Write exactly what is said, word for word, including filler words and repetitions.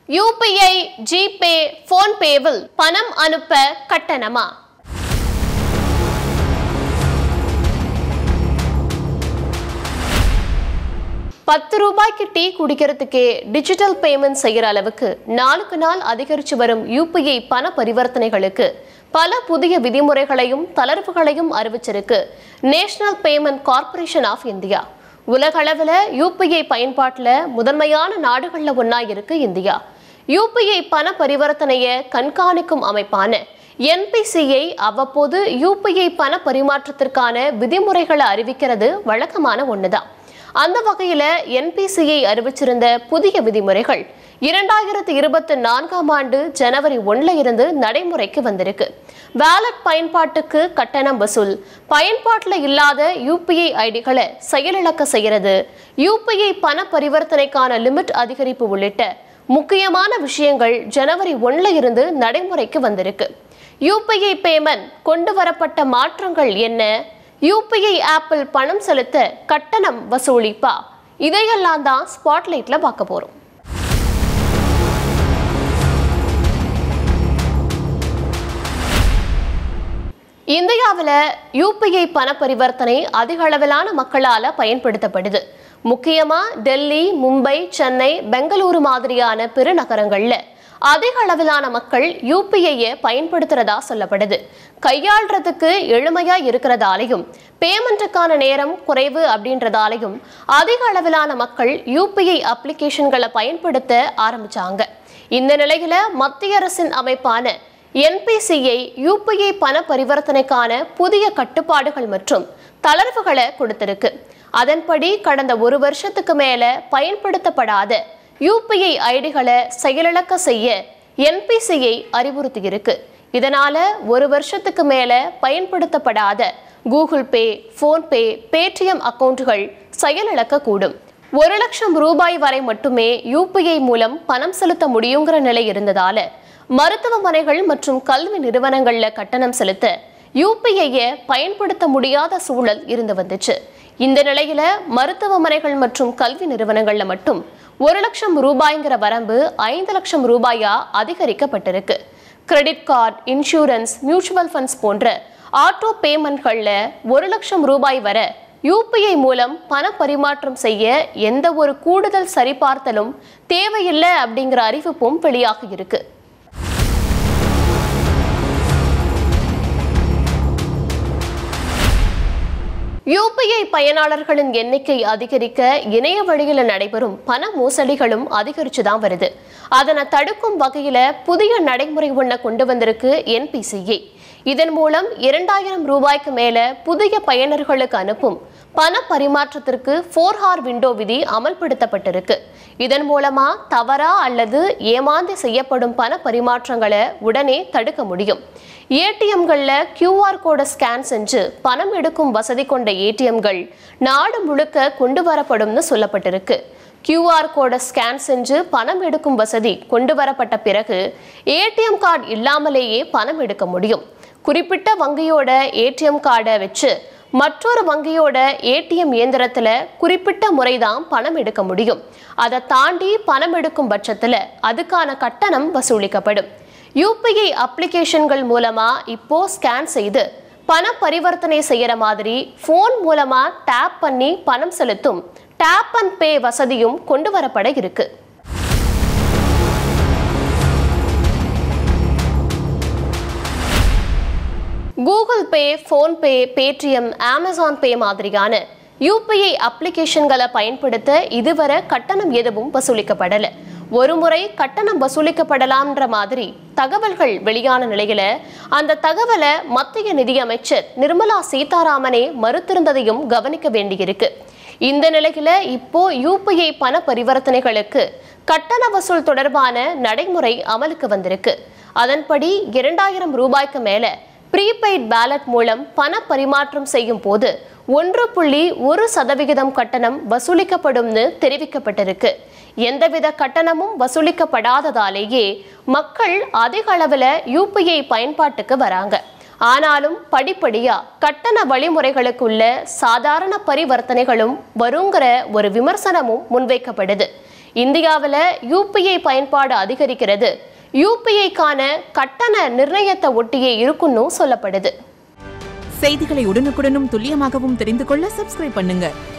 UPI, GPay, போன்பேவில் பணம் அனுப்ப கட்டணமா? பத்து ரூபாய்க்கு டீ குடிக்கிறதுக்கே டிஜிட்டல் பேமெண்ட் செய்யற அளவுக்கு நாளுக்கு நாள் அதிகரித்து வரும் யூபிஐ பண பரிவர்த்தனைகளுக்கு பல புதிய விதிமுறைகளையும் தளர்வுகளையும் அறிவிச்சிருக்கு national payment corporation of India. உலகளவில் யூபிஐ பயன்பாட்டில் முதன்மையான நாடுகளில் ஒன்றா இருக்கு இந்தியா. யூபிஐ பண பரிவர்த்தனையை கண்காணிக்கும் அமைப்பான என்பிசிஐ அவ்வப்போது யூபிஐ பண பரிமாற்றத்திற்கான விதிமுறைகளை அறிவிக்கிறது வழக்கமான ஒண்ணுதான். அந்த வகையில என்பிசிஐ அறிவிச்சிருந்த புதிய விதிமுறைகள் இரண்டாயிரத்தி இருபத்தி நான்காம் ஆண்டு ஜனவரி ஒன்னுல இருந்து நடைமுறைக்கு வந்திருக்கு. வாலெட் பயன்பாட்டுக்கு கட்டணம் வசூல், பயன்பாட்டில் இல்லாத யூபிஐ ஐடிகளை செயலிழக்க செய்யறது, யூபிஐ பண பரிவர்த்தனைக்கான லிமிட் அதிகரிப்பு உள்ளிட்ட முக்கியமான விஷயங்கள் ஜனவரி ஒன்னுல இருந்து நடைமுறைக்கு வந்திருக்கு. யூபிஐ பேமெண்ட் கொண்டு வரப்பட்ட மாற்றங்கள் என்ன? யூபிஐ ஆப்பில் பணம் செலுத்த கட்டணம் வசூலிப்பா? இதையெல்லாம் தான் ஸ்பாட்லைட்ல பார்க்க போறோம். இந்தியாவில் யூபிஐ பண பரிவர்த்தனை அதிக அளவிலான மக்களால் பயன்படுத்தப்படுது. முக்கியமா டெல்லி, மும்பை, சென்னை, பெங்களூரு மாதிரியான பெருநகரங்கள்ல அதிக அளவிலான மக்கள் யூபிஐயை பயன்படுத்துறதா சொல்லப்படுது. கையாளுறதுக்கு எளிமையா இருக்கிறதாலையும் பேமெண்ட்டுக்கான நேரம் குறைவு அப்படின்றதாலையும் அதிக அளவிலான மக்கள் யூபிஐ அப்ளிகேஷன்களை பயன்படுத்த ஆரம்பிச்சாங்க. இந்த நிலையில மத்திய அரசின் அமைப்பான என்பிசிஐ யூபிஐ பண பரிவர்த்தனைக்கான புதிய கட்டுப்பாடுகள் மற்றும் தளர்வுகளை கொடுத்திருக்கு. அதன்படி கடந்த ஒரு வருஷத்துக்கு மேல பயன்படுத்தப்படாத யூபிஐ ஐடிகளை செயலிழக்க செய்ய என்பிசிஐ அறிவுறுத்தி இருக்கு. இதனால ஒரு வருஷத்துக்கு மேல பயன்படுத்தப்படாத கூகுள் பே, போன்பே, பேடிஎம் அக்கவுண்டுகள் செயலிழக்க கூடும். ஒரு லட்சம் ரூபாய் வரை மட்டுமே யூபிஐ மூலம் பணம் செலுத்த முடியுங்கிற நிலை இருந்ததால மருத்துவமனைகள் மற்றும் கல்வி நிறுவனங்கள்ல கட்டணம் செலுத்த யூபிஐயை பயன்படுத்த முடியாத சூழல் இருந்து வந்துச்சு. இந்த நிலையில மருத்துவமனைகள் மற்றும் கல்வி நிறுவனங்கள்ல மட்டும் ஒரு லட்சம் ரூபாய்ங்கிற வரம்பு ஐந்து லட்சம் ரூபாயா அதிகரிக்கப்பட்டிருக்கு. Credit card, insurance, mutual funds போன்ற ஆட்டோ பேமெண்ட்கள்ல ஒரு லட்சம் ரூபாய் வரை யூபிஐ மூலம் பண பரிமாற்றம் செய்ய எந்த ஒரு கூடுதல் சரிபார்த்தலும் தேவையில்லை அப்படிங்கிற அறிவிப்பும் வெளியாகி இருக்கு. யூபிஐ பயனாளர்களின் எண்ணிக்கை அதிகரிக்க இணைய வழியில் நடைபெறும் பண மோசடிகளும் அதிகரிச்சுதான் வருது. அதனை தடுக்கும் வகையில புதிய நடைமுறை ஒன்றை கொண்டு வந்திருக்கு என்பிசிஐ. இதன் மூலம் இரண்டாயிரம் ரூபாய்க்கு மேல புதிய பயனர்களுக்கு அனுப்பும் பண பரிமாற்றத்திற்கு ஃபோர் ஹார் விண்டோ விதி அமல்படுத்தப்பட்டிருக்கு. இதன் மூலமா தவறா அல்லது ஏமாந்து செய்யப்படும் பண பரிமாற்றங்களை உடனே தடுக்க முடியும். ஏடிஎம்கள்ல கியூஆர் கோடை ஸ்கேன் செஞ்சு பணம் எடுக்கும் வசதி கொண்ட ஏடிஎம்கள் நாடு முழுக்க கொண்டு வரப்படும்னு சொல்லப்பட்டிருக்கு. கியூஆர் கோடை ஸ்கேன் செஞ்சு பணம் எடுக்கும் வசதி கொண்டு வரப்பட்ட பிறகு ஏடிஎம் கார்டு இல்லாமலேயே பணம் எடுக்க முடியும். குறிப்பிட்ட வங்கியோட ஏடிஎம் கார்டை வச்சு மற்றொரு வங்கியோட ஏடிஎம் இயந்திரத்துல குறிப்பிட்ட முறைதான் பணம் எடுக்க முடியும். அதை தாண்டி பணம் எடுக்கும் பட்சத்துல அதுக்கான கட்டணம் வசூலிக்கப்படும். யூபிஐ அப்ளிகேஷன்கள் மூலமா இப்போ ஸ்கேன் செய்து பண பரிவர்த்தனை செய்யற மாதிரி போன் மூலமா டேப் பண்ணி பணம் செலுத்தும் டேப் அண்ட் பே வசதியும் கொண்டு வரப்பட இருக்கு. Google Pay, PhonePe, Paytm, Amazon Pay மாதிரியான யூபிஐ அப்ளிகேஷன்களை பயன்படுத்த இதுவரை கட்டணம் எதுவும் வசூலிக்கப்படலை. ஒரு முறை கட்டணம் வசூலிக்கப்படலாம்ன்ற மாதிரி தகவல்கள் வெளியான நிலையில அந்த தகவலை மத்திய நிதியமைச்சர் நிர்மலா சீதாராமனே மறுத்திருந்ததையும் கவனிக்க வேண்டியிருக்கு. இந்த நிலையில இப்போ யூபிஐ பண பரிவர்த்தனைகளுக்கு கட்டண வசூல் தொடர்பான நடைமுறை அமலுக்கு வந்திருக்கு. அதன்படி இரண்டாயிரம் ரூபாய்க்கு மேல ப்ரீபெய்ட் பேலட் மூலம் பண பரிமாற்றம் செய்யும் போது ஒன்று புள்ளி ஒரு சதவிகிதம் கட்டணம் வசூலிக்கப்படும்னு தெரிவிக்கப்பட்டிருக்கு. எந்தவித கட்டணமும் வசூலிக்கப்படாததாலேயே மக்கள் அதிக அளவில் யூபிஐ பயன்பாட்டுக்கு வராங்க. ஆனாலும் படிப்படியா கட்டண வழிமுறைகளுக்குள்ள சாதாரண பரிவர்த்தனைகளும் வருங்கிற ஒரு விமர்சனமும் முன்வைக்கப்படுது. இந்தியாவில் யூபிஐ பயன்பாடு அதிகரிக்கிறது யூபிஐக்கான கட்டண நிர்ணயத்தை ஒட்டியே இருக்குன்னு சொல்லப்படுது. செய்திகளை உடனுக்குடனும் துல்லியமாகவும் தெரிந்து கொள்ள சப்ஸ்கிரைப் பண்ணுங்க.